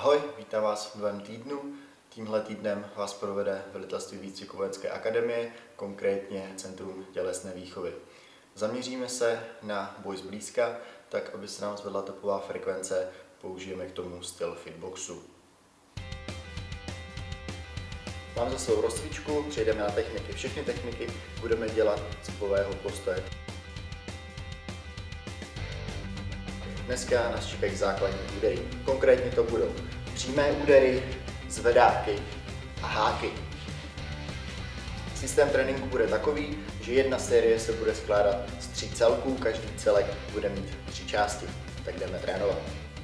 Ahoj, vítám vás v novém týdnu. Tímhle týdnem vás provede velitelství výcviku vojenské akademie, konkrétně Centrum tělesné výchovy. Zaměříme se na boj zblízka, tak aby se nám zvedla tepová frekvence, použijeme k tomu styl fitboxu. Máme za svou rozcvičku, přejdeme na techniky. Všechny techniky budeme dělat z cipového postoje. Dneska nás čekají základní údery. Konkrétně to budou přímé údery, zvedáky a háky. Systém tréninku bude takový, že jedna série se bude skládat z 3 celků, každý celek bude mít 3 části. Tak jdeme trénovat.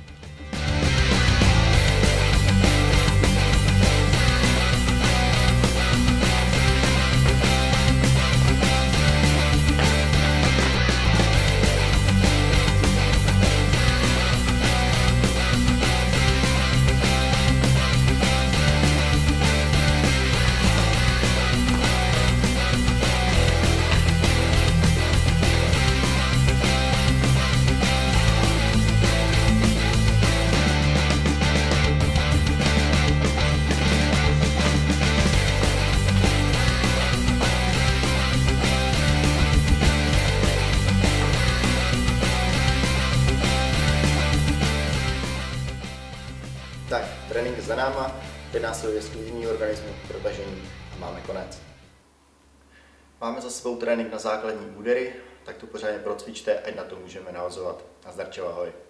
Tak, trénink za náma, teď následuje sklidnění organismu, protažení a máme konec. Máme za sebou trénink na základní údery, tak to pořádně procvičte, ať na to můžeme navazovat. Nazdar, čau, ahoj.